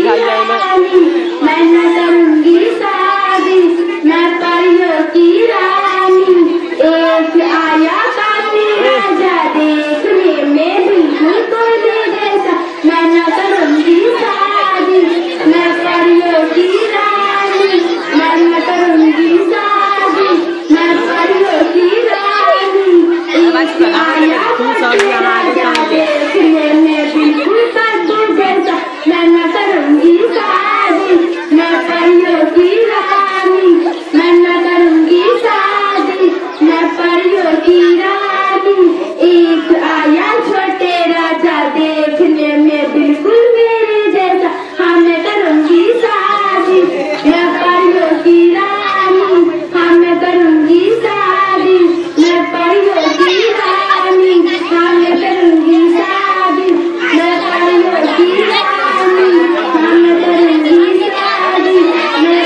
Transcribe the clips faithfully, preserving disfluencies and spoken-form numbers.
दिखाई जाए मैं न करूंगी शादी मैं परियों की रानी एक आया काफी राजा देखने में बिल्कुल कोई जैसा मैं न करूंगी शादी मैं परियों की रानी मैं न करूंगी शादी मैं परियों की रानी एक आया काफी राजा देखने में बिल्कुल कोई जैसा मैं न करूंगी शादी मैं परियों की रानी मैं न करूंगी शादी मैं परियों की रानी एक आया छोटे राजा देखने में बिल्कुल मेरे जैसा हाँ मैं करूंगी शादी मैं परियों की रानी हाँ मैं करूंगी शादी मैं परियों की रानी हाँ मैं करूंगी शादी मैं परियों की रानी हाँ मैं करूंगी शादी मैं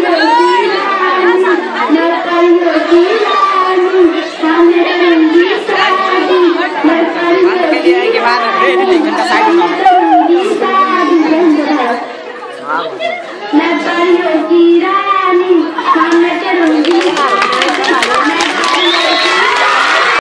परियों की रानी मैं परियों की रानी हाँ मैं करूंगी शादी मैं परियों की रानी हाँ मैं करूंगी शादी मैं